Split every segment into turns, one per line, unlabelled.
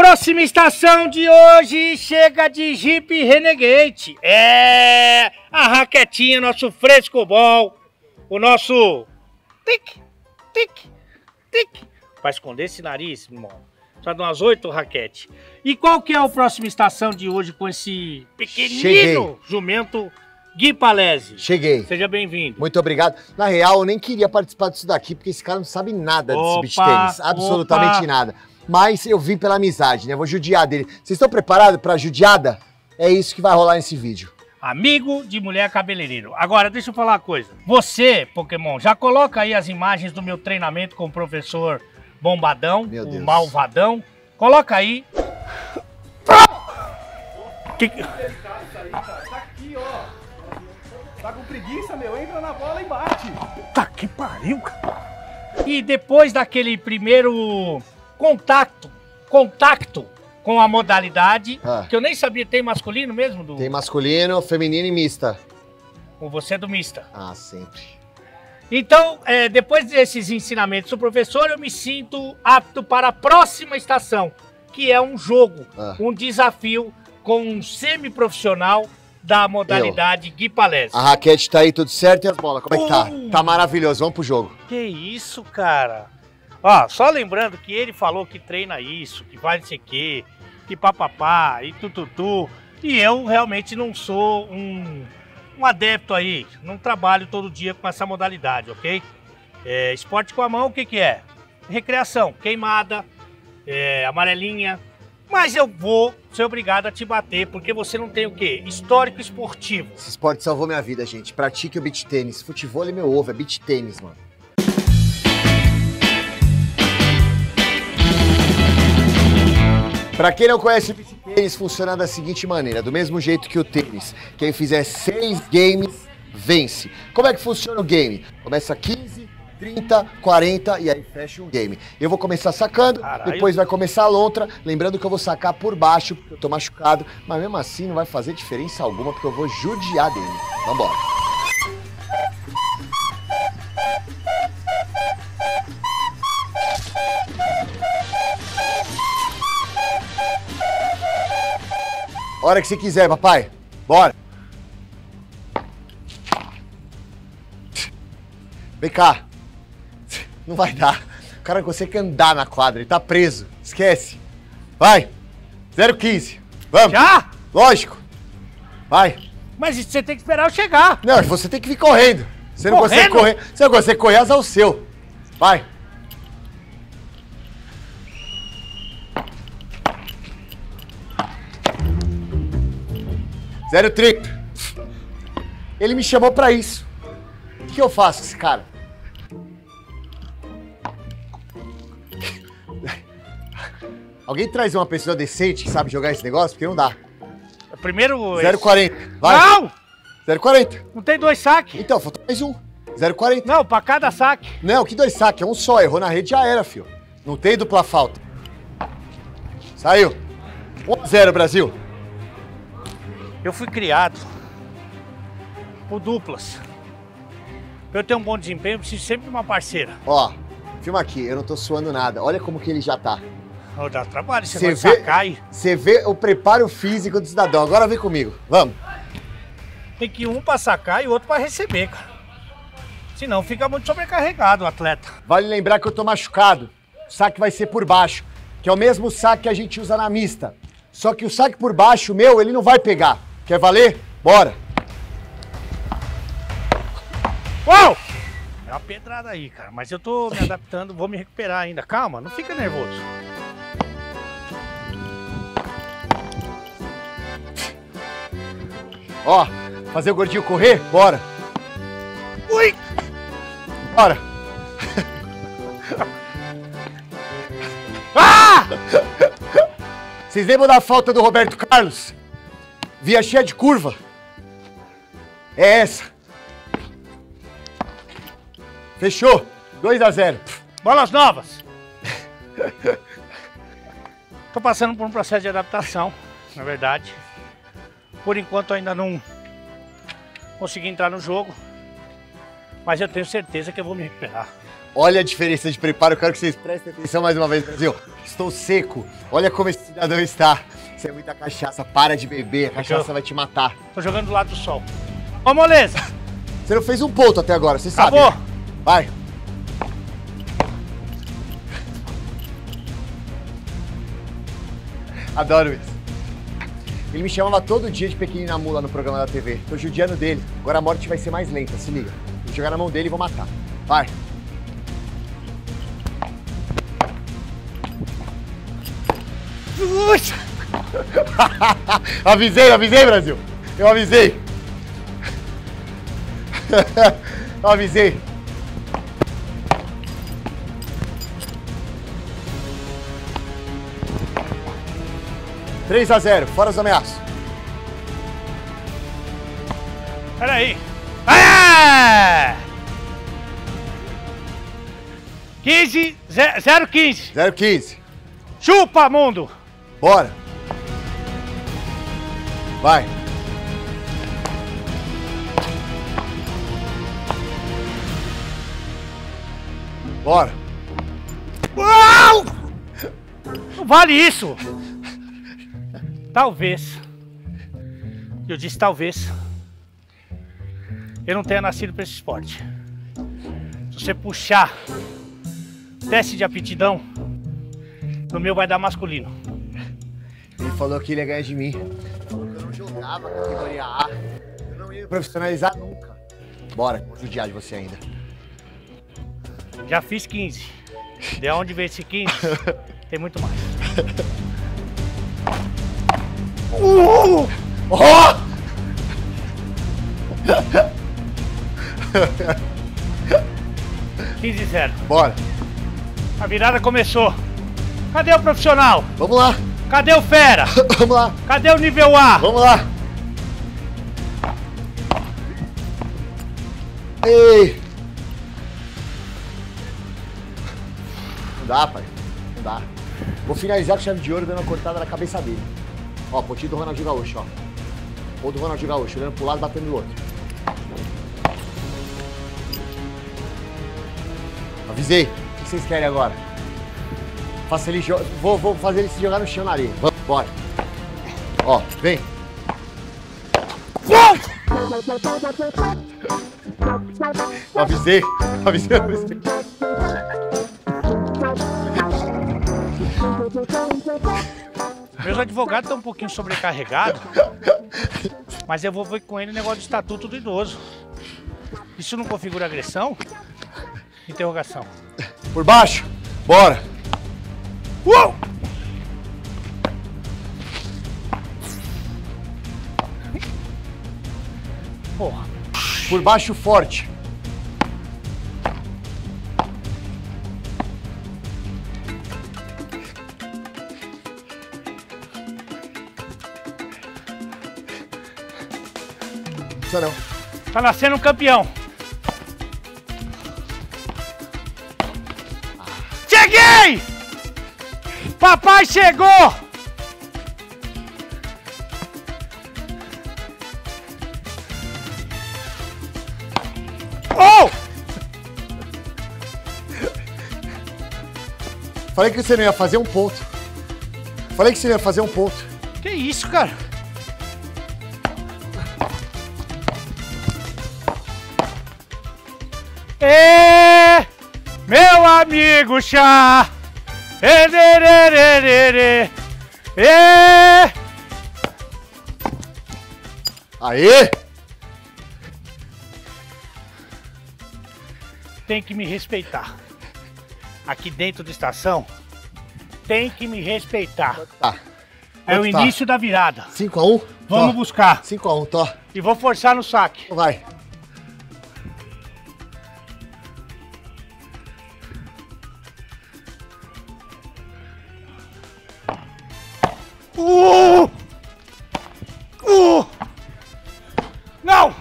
Próxima estação de hoje chega de Jeep Renegade. É a raquetinha, nosso frescobol, o nosso tic, tic, tic. Pra esconder esse nariz, irmão. Só de umas 8 raquetes. E qual que é a próxima estação de hoje com esse pequenino jumento Gui Palese?
Cheguei.
Seja bem-vindo.
Muito obrigado. Na real, eu nem queria participar disso daqui, porque esse cara não sabe nada desse beach tênis. Absolutamente nada. Mas eu vim pela amizade, né? Eu vou judiar dele. Vocês estão preparados pra judiada? É isso que vai rolar nesse vídeo.
Amigo de mulher cabeleireiro. Agora, deixa eu falar uma coisa. Você, Pokémon, já coloca aí as imagens do meu treinamento com o professor Bombadão, o Malvadão. Coloca aí.
Tá aqui, ó. Tá com preguiça, meu? Entra na bola e bate.
Tá que pariu, cara. E depois daquele primeiro contato com a modalidade, que eu nem sabia, tem masculino mesmo?
Tem masculino, feminino e mista.
Ou você é do mista?
Ah, sempre.
Então, depois desses ensinamentos do professor, eu me sinto apto para a próxima estação, que é um jogo, um desafio com um semi-profissional da modalidade Gui Palese.
A raquete tá aí tudo certo e as bolas, como é que tá? Tá maravilhoso, vamos pro jogo.
Que isso, cara? Ó, só lembrando que ele falou que treina isso, que vai não sei o quê, que papapá e tututu. E eu realmente não sou um adepto aí, não trabalho todo dia com essa modalidade, ok? Esporte com a mão, o que que é? Recreação, queimada, amarelinha. Mas eu vou ser obrigado a te bater, porque você não tem o quê? Histórico esportivo.
Esse esporte salvou minha vida, gente. Pratique o beach tênis. Futebol é meu ovo, é beach tênis, mano. Pra quem não conhece, o beach tênis funciona da seguinte maneira, do mesmo jeito que o tênis. Quem fizer 6 games, vence. Como é que funciona o game? Começa 15, 30, 40 e aí fecha um game. Eu vou começar sacando, depois vai começar a lontra. Lembrando que eu vou sacar por baixo, porque eu tô machucado. Mas mesmo assim não vai fazer diferença alguma, porque eu vou judiar dele. Vambora. Hora que você quiser, papai. Bora. Vem cá. Não vai dar. O cara não consegue andar na quadra, ele tá preso. Esquece. Vai. 0,15. Vamos.
Já?
Lógico. Vai.
Mas isso você tem que esperar eu chegar.
Não, você tem que vir correndo. Você não consegue correr. Você não consegue correr, azar o seu. Vai. Zero 30. Ele me chamou pra isso. O que eu faço com esse cara? Alguém traz uma pessoa decente que sabe jogar esse negócio? Porque não dá.
Primeiro...
0,40. Vai.
Não!
0,40.
Não tem 2 saques.
Então, falta mais um. 0,40.
Não, pra cada saque.
Não, que 2 saques? É um só. Errou na rede, já era, filho. Não tem dupla falta. Saiu. 1-0, Brasil.
Eu fui criado por duplas. Pra eu ter um bom desempenho, eu preciso sempre de uma parceira.
Ó, filma aqui. Eu não tô suando nada. Olha como que ele já tá.
Eu dá trabalho, você vai sacar aí.
Você vê o preparo físico do cidadão. Agora vem comigo. Vamos.
Tem que ir um pra sacar e o outro pra receber, cara. Senão fica muito sobrecarregado o atleta.
Vale lembrar que eu tô machucado. O saque vai ser por baixo, que é o mesmo saque que a gente usa na mista. Só que o saque por baixo, meu, ele não vai pegar. Quer valer? Bora.
Uau! É uma pedrada aí, cara. Mas eu tô me adaptando, vou me recuperar ainda. Calma, não fica nervoso.
Ó, fazer o gordinho correr? Bora.
Ui!
Bora.
Ah!
Vocês lembram da falta do Roberto Carlos? Via cheia de curva. É essa. Fechou. 2-0.
Bolas novas. Tô passando por um processo de adaptação, na verdade. Por enquanto ainda não consegui entrar no jogo. Mas eu tenho certeza que eu vou me recuperar.
Olha a diferença de preparo. Eu quero que vocês prestem atenção mais uma vez, Brasil. Estou seco. Olha como esse cidadão está. Isso é muita cachaça. Para de beber. A cachaça vai te matar.
Tô jogando do lado do sol. Ô, moleza!
Você não fez um ponto até agora, você sabe.
Acabou.
Né? Vai. Adoro isso. Ele me chamava todo dia de pequenina mula no programa da TV. Tô judiando dele. Agora a morte vai ser mais lenta, se liga. Vou jogar na mão dele e vou matar. Vai. avisei, Brasil. Eu avisei. Eu avisei. Três a 0, fora os ameaços.
Peraí. Ah! 15, 015.
0-15.
Chupa, mundo!
Bora. Vai. Bora.
Uau! Não vale isso! Talvez. Eu disse talvez. Eu não tenha nascido para esse esporte. Se você puxar teste de aptidão, no meu vai dar masculino.
Ele falou que ele ia ganhar de mim. Falou que eu não jogava categoria A. Eu não ia me profissionalizar nunca. Bora, vou judiar de você ainda.
Já fiz 15. De onde veio esse 15? Tem muito mais.
Oh!
15-0.
Bora.
A virada começou. Cadê o profissional?
Vamos lá.
Cadê o fera?
Vamos lá.
Cadê o nível A?
Vamos lá. Ei. Não dá, pai. Não dá. Vou finalizar com chave de ouro dando uma cortada na cabeça dele. Ó, pontinho do Ronaldinho Gaúcho, ó. Ou do Ronaldinho Gaúcho, olhando pro lado e batendo no outro. Avisei. O que vocês querem agora? Faça ele vou fazer ele se jogar no chão na areia. Vamos, bora. Ó, vem. Avisei.
Meus advogados estão um pouquinho sobrecarregados, mas eu vou ver com ele o negócio do estatuto do idoso. Isso não configura agressão? Interrogação.
Por baixo. Bora.
Porra.
Por baixo forte. Isso não.
Tá nascendo um campeão. Cheguei! Papai chegou! Oh!
Falei que você não ia fazer um ponto. Falei que você não ia fazer um ponto.
Que isso, cara? Ê, meu amigo chá.
Aê!
Tem que me respeitar. Aqui dentro da estação, tem que me respeitar.
Tá.
É o início da virada.
5-1?
Vamos buscar.
5-1, tô.
E vou forçar no saque.
Vai.
Não!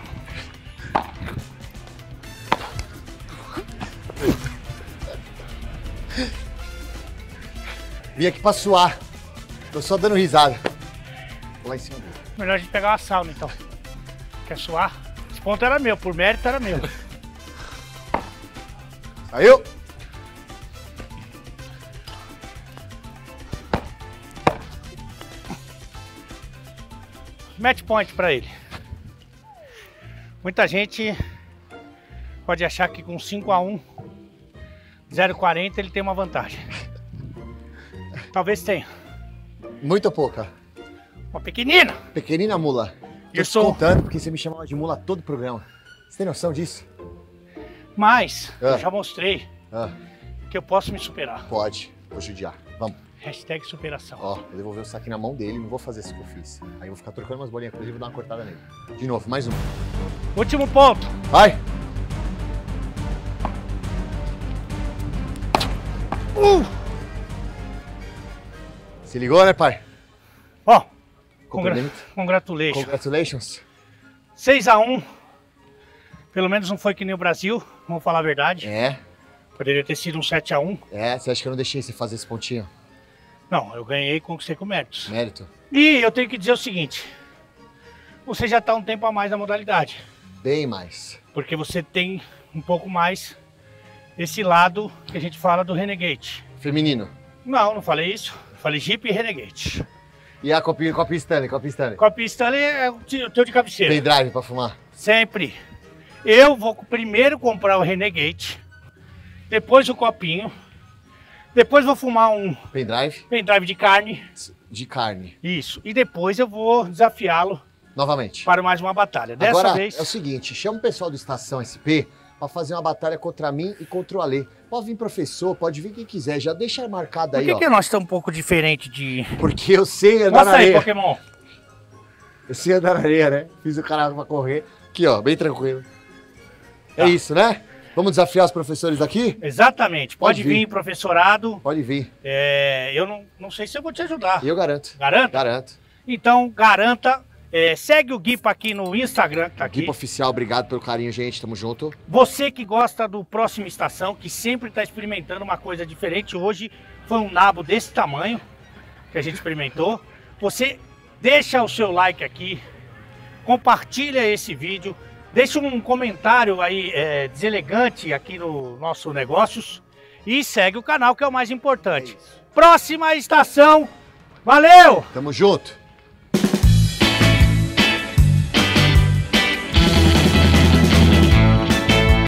Vim aqui pra suar. Tô só dando risada. Vou lá em cima dele.
Melhor a gente pegar uma sauna, então. Quer suar? Esse ponto era meu, por mérito era meu.
Saiu?
match point pra ele. Muita gente pode achar que com 5-1, 0,40 ele tem uma vantagem. Talvez tenha.
Muito ou pouca?
Uma pequenina.
Pequenina mula. Tô
Eu
te
sou.
contando porque você me chamava de mula todo o programa. Você tem noção disso?
Mas
Ah.
eu já mostrei
Ah,
que eu posso me superar.
pode. Vou judiar. Vamos.
Hashtag superação.
Ó, vou devolver o saque na mão dele, não vou fazer isso que eu fiz. Aí eu vou ficar trocando umas bolinhas com ele e vou dar uma cortada nele. De novo, mais um.
Último ponto.
Vai! Se ligou, né, pai?
Ó,
Cumprimento.
congratulations.
Congratulations.
6-1. Pelo menos não foi que nem o Brasil, vamos falar a verdade.
É,
Poderia ter sido um 7-1.
você acha que eu não deixei você fazer esse pontinho?
Não, eu ganhei e conquistei com méritos.
Mérito.
E eu tenho que dizer o seguinte. Você já está um tempo a mais na modalidade.
Bem mais.
Porque você tem um pouco mais esse lado que a gente fala do Renegade.
Feminino.
Não, não falei isso. Falei Jeep e Renegade.
E a copinha Stanley, copinha Stanley.
Copinha Stanley é o teu de cabeceira.
Pendrive pra fumar.
Sempre. Eu vou primeiro comprar o Renegade, depois o copinho, depois vou fumar um
Pendrive
pendrive de carne,
de carne.
isso, e depois eu vou desafiá-lo
Novamente.
para mais uma batalha. Dessa
Agora,
vez,
é o seguinte, chama o pessoal do Estação SP pra fazer uma batalha contra mim e contra o Alê. Pode vir professor, pode vir quem quiser, já deixa marcado
por
aí,
que,
ó.
que nós estamos um pouco diferente de...
Porque eu sei andar
Mostra
na
aí,
areia.
Pokémon.
Eu sei andar na areia, né? Fiz o canal pra correr. Aqui, ó, bem tranquilo. É
Tá.
isso, né? Vamos desafiar os professores daqui?
Exatamente, pode
Pode vir.
vir, professorado.
Pode vir.
Eu não sei se eu vou te ajudar.
E eu garanto.
Garanta?
Garanto.
Então, garanta. Segue o Guipa aqui no Instagram, que tá aqui.
Equipe oficial, obrigado pelo carinho, gente. Tamo junto.
Você que gosta do Próxima Estação, que sempre está experimentando uma coisa diferente, hoje foi um nabo desse tamanho que a gente experimentou. Você deixa o seu like aqui, compartilha esse vídeo, deixa um comentário aí deselegante aqui no nosso Negócios e segue o canal, que é o mais importante. Próxima Estação, valeu!
Tamo junto.